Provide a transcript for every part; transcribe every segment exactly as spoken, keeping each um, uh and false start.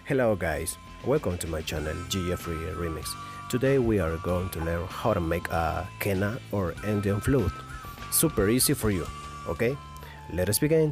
Hello guys, welcome to my channel Geoffrey Remix. Today we are going to learn how to make a Kena or Indian flute. Super easy for you, okay? Let us begin.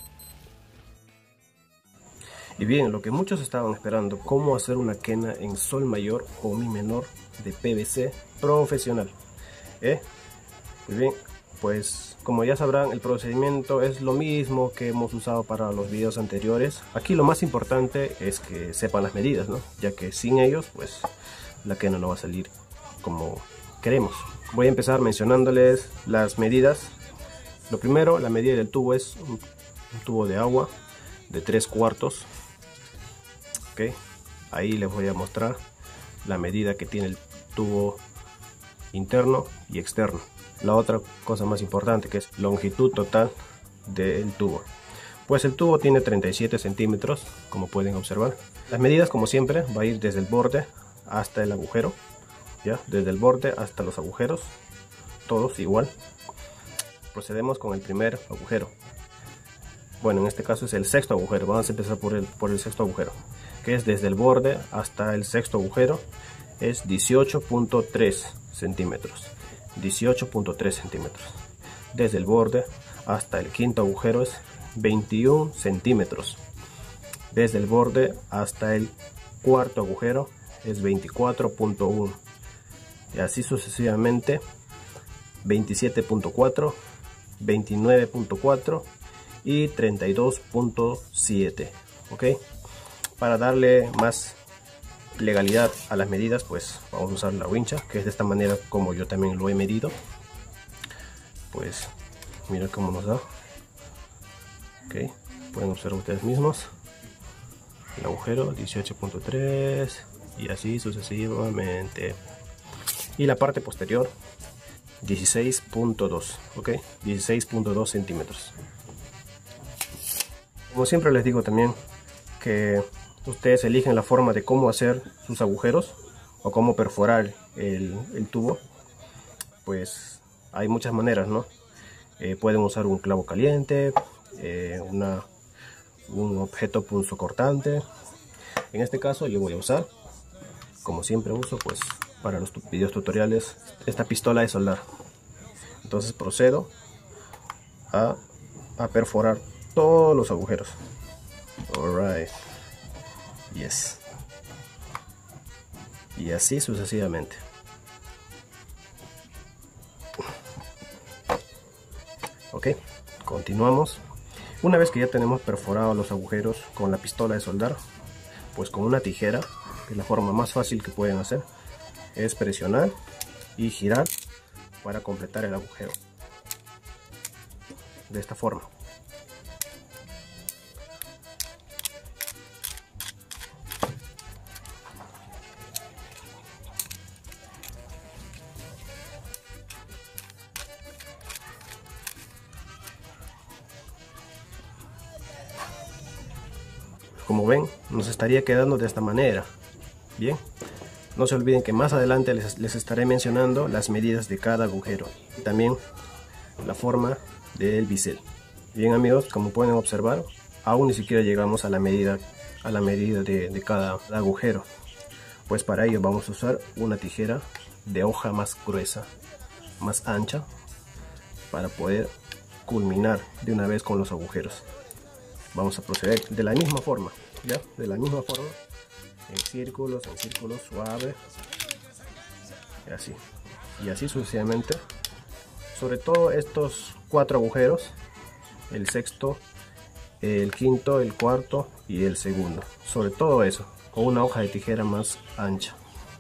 Y bien, lo que muchos estaban esperando, cómo hacer una quena en sol mayor o mi menor de P V C profesional. ¿Eh? Muy bien, pues como ya sabrán, el procedimiento es lo mismo que hemos usado para los videos anteriores. Aquí lo más importante es que sepan las medidas, ¿no? Ya que sin ellos, pues la quena no va a salir como queremos. Voy a empezar mencionándoles las medidas. Lo primero, la medida del tubo es un, un tubo de agua de tres cuartos. Ok, ahí les voy a mostrar la medida que tiene el tubo interno y externo. La otra cosa más importante, que es longitud total del tubo. Pues el tubo tiene treinta y siete centímetros, como pueden observar. Las medidas, como siempre, va a ir desde el borde hasta el agujero, ya, desde el borde hasta los agujeros, todos igual. Procedemos con el primer agujero. Bueno, en este caso es el sexto agujero. Vamos a empezar por el, por el sexto agujero, que es desde el borde hasta el sexto agujero, es dieciocho punto tres centímetros. dieciocho punto tres centímetros. Desde el borde hasta el quinto agujero es veintiún centímetros. Desde el borde hasta el cuarto agujero es veinticuatro punto uno. Y así sucesivamente, veintisiete punto cuatro, veintinueve punto cuatro y treinta y dos punto siete. ¿Ok? Para darle más legalidad a las medidas, pues vamos a usar la wincha, que es de esta manera como yo también lo he medido. Pues mira cómo nos da. Ok, pueden observar ustedes mismos el agujero dieciocho punto tres y así sucesivamente. Y la parte posterior dieciséis punto dos. Ok, dieciséis punto dos centímetros. Como siempre les digo también que ustedes eligen la forma de cómo hacer sus agujeros o cómo perforar el, el tubo. Pues hay muchas maneras, ¿no? Eh, pueden usar un clavo caliente, eh, una, un objeto punzocortante. En este caso yo voy a usar, como siempre uso, pues para los videos tutoriales, esta pistola de soldar. Entonces procedo a, a perforar todos los agujeros. Alright. Yes. Y así sucesivamente. Ok, continuamos. Una vez que ya tenemos perforados los agujeros con la pistola de soldar, pues con una tijera, que es la forma más fácil que pueden hacer, es presionar y girar para completar el agujero. De esta forma. Como ven, nos estaría quedando de esta manera. Bien, no se olviden que más adelante les, les estaré mencionando las medidas de cada agujero y también la forma del bisel. Bien amigos, como pueden observar, aún ni siquiera llegamos a la medida, a la medida de, de cada agujero. Pues para ello vamos a usar una tijera de hoja más gruesa, más ancha, para poder culminar de una vez con los agujeros. Vamos a proceder de la misma forma, ya, de la misma forma, en círculos, en círculos suaves, y así, y así sucesivamente, sobre todo estos cuatro agujeros, el sexto, el quinto, el cuarto y el segundo, sobre todo eso, con una hoja de tijera más ancha.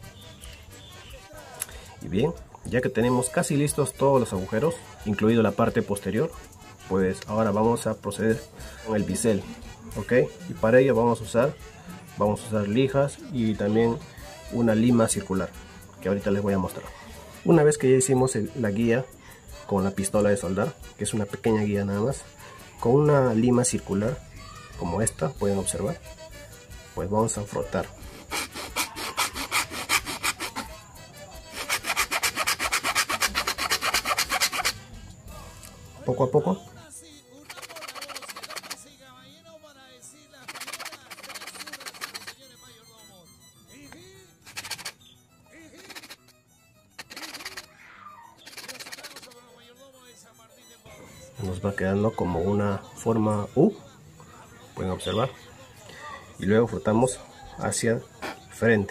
Y bien, ya que tenemos casi listos todos los agujeros, incluido la parte posterior, pues ahora vamos a proceder con el bisel. Ok, y para ello vamos a usar vamos a usar lijas y también una lima circular, que ahorita les voy a mostrar. Una vez que ya hicimos el, la guía con la pistola de soldar, que es una pequeña guía nada más, con una lima circular como esta, pueden observar, pues vamos a frotar. Poco a poco. nos va quedando como una forma U, pueden observar, y luego frotamos hacia frente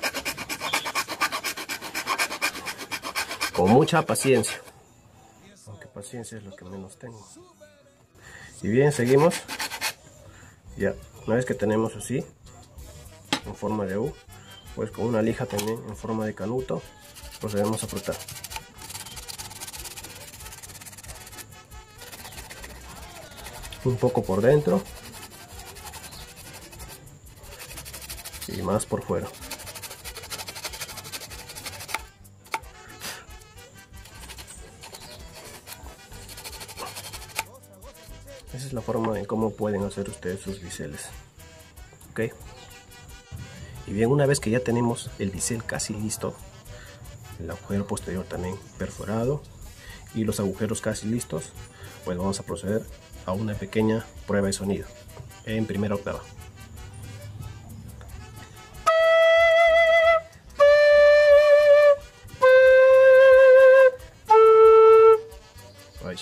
con mucha paciencia, aunque paciencia es lo que menos tengo. Y bien, seguimos. Ya, una vez que tenemos así en forma de U, pues con una lija también en forma de canuto procedemos a frotar. Un poco por dentro y más por fuera. Esa es la forma en cómo pueden hacer ustedes sus biseles. Ok. Y bien, una vez que ya tenemos el bisel casi listo, el agujero posterior también perforado y los agujeros casi listos, pues vamos a proceder a una pequeña prueba de sonido en primera octava. Ay.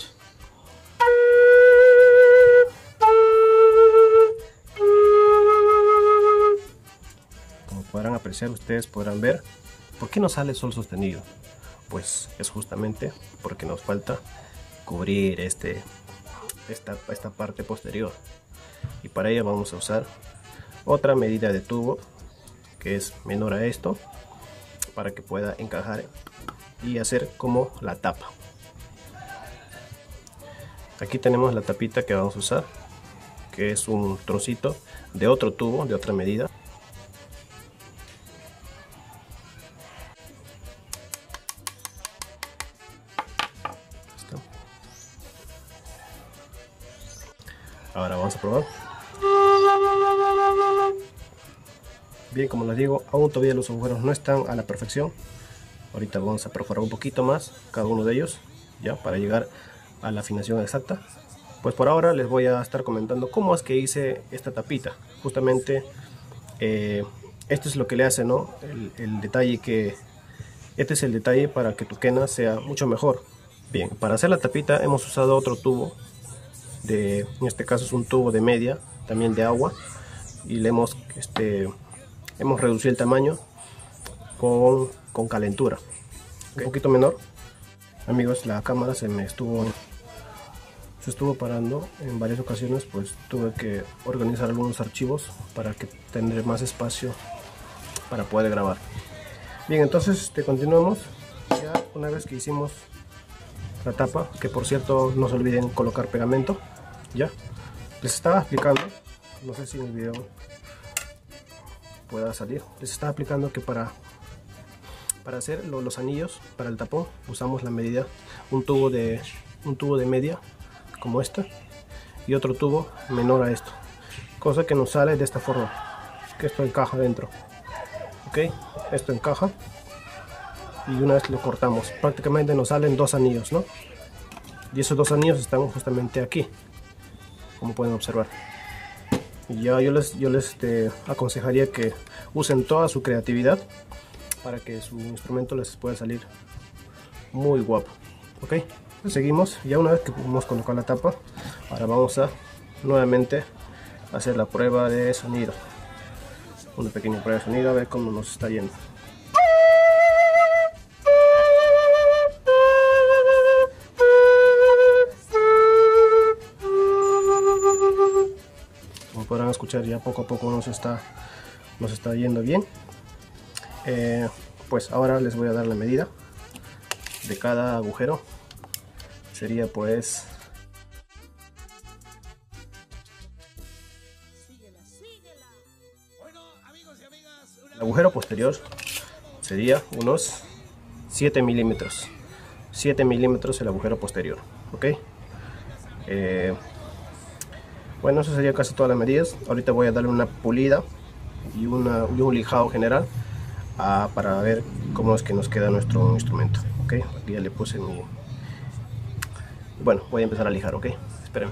Como podrán apreciar, ustedes podrán ver por qué no sale sol sostenido. Pues es justamente porque nos falta cubrir este Esta, esta parte posterior, y para ello vamos a usar otra medida de tubo que es menor a esto para que pueda encajar y hacer como la tapa. Aquí tenemos la tapita que vamos a usar, que es un trocito de otro tubo de otra medida. Ahora vamos a probar. Bien, como les digo, aún todavía los agujeros no están a la perfección. Ahorita vamos a perforar un poquito más cada uno de ellos, ya para llegar a la afinación exacta. Pues por ahora les voy a estar comentando cómo es que hice esta tapita. Justamente eh, esto es lo que le hace, ¿no? El, el detalle que este es el detalle para que tu quena sea mucho mejor. Bien, para hacer la tapita hemos usado otro tubo. De, en este caso es un tubo de media, también de agua, y le hemos, este, hemos reducido el tamaño con, con calentura, okay. Un poquito menor. Amigos, la cámara se me estuvo se estuvo parando en varias ocasiones, pues tuve que organizar algunos archivos para que tener más espacio para poder grabar. Bien, entonces este, continuamos. Ya una vez que hicimos la tapa, que por cierto no se olviden colocar pegamento, ya les estaba explicando, no sé si en el video pueda salir, les estaba explicando que para para hacer lo, los anillos para el tapón usamos la medida, un tubo de un tubo de media como este y otro tubo menor a esto, cosa que nos sale de esta forma, que esto encaja dentro, ok, esto encaja. Y una vez lo cortamos, prácticamente nos salen dos anillos, ¿no? Y esos dos anillos están justamente aquí, como pueden observar. Y ya yo les, yo les este, aconsejaría que usen toda su creatividad para que su instrumento les pueda salir muy guapo. Ok, pues seguimos. Ya una vez que hemos colocado la tapa, ahora vamos a nuevamente hacer la prueba de sonido. Una pequeña prueba de sonido, a ver cómo nos está yendo. Podrán escuchar, ya poco a poco nos está nos está yendo bien. Eh, pues ahora les voy a dar la medida de cada agujero. Sería pues el agujero posterior sería unos siete milímetros siete milímetros el agujero posterior, ok. eh, Bueno, eso sería casi todas las medidas. Ahorita voy a darle una pulida y, una, y un lijado general uh, para ver cómo es que nos queda nuestro instrumento. Ok, aquí ya le puse mi... Bueno, voy a empezar a lijar, ok. Espérenme.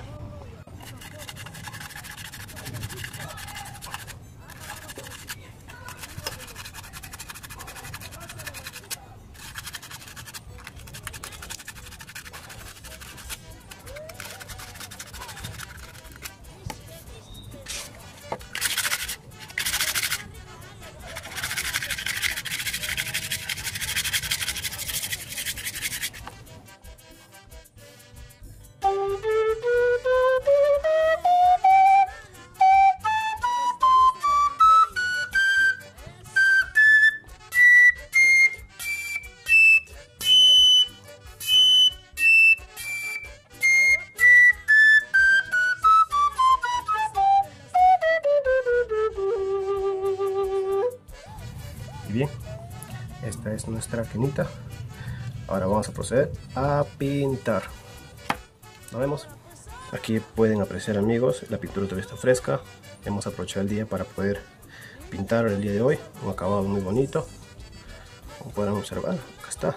bien, esta es nuestra quenita. Ahora vamos a proceder a pintar. Nos vemos. Aquí pueden apreciar, amigos, la pintura todavía está fresca. Hemos aprovechado el día para poder pintar el día de hoy. Un acabado muy bonito. Como podrán observar, acá está.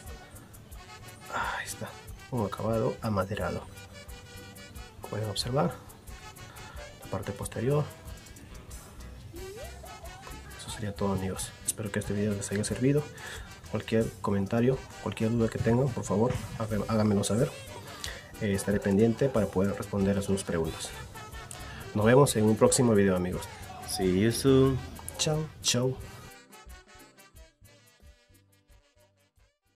Ahí está. Un acabado amaderado. Pueden observar la parte posterior. Eso sería todo, amigos. Espero que este video les haya servido. Cualquier comentario, cualquier duda que tengan, por favor, háganmelo saber. Eh, estaré pendiente para poder responder a sus preguntas. Nos vemos en un próximo video, amigos. See you soon. Chao, chao.